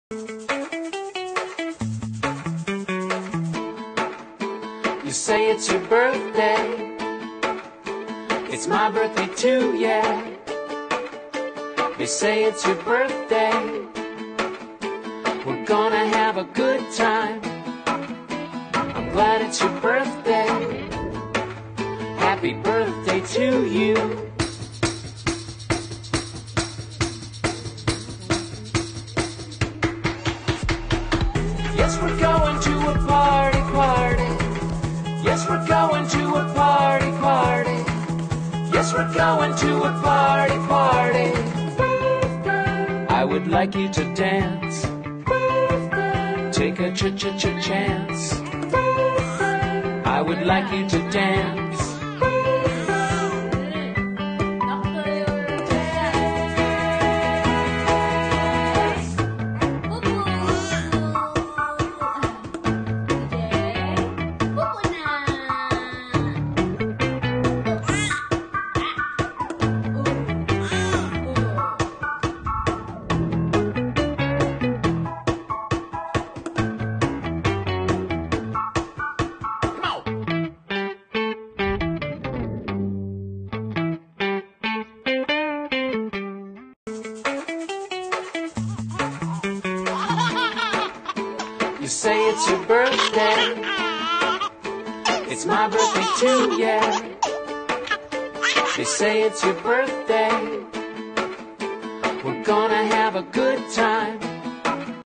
You say it's your birthday. It's my birthday too, yeah. They say it's your birthday. We're gonna have a good time. I'm glad it's your birthday. Happy birthday to you. Yes, we're going to a party, party. Yes, we're going to a party, party. Yes, we're going to a party, party. I would like you to dance. Take a chance. I would like you to dance. You say it's your birthday. It's my birthday too, yeah. They say it's your birthday. We're gonna have a good time.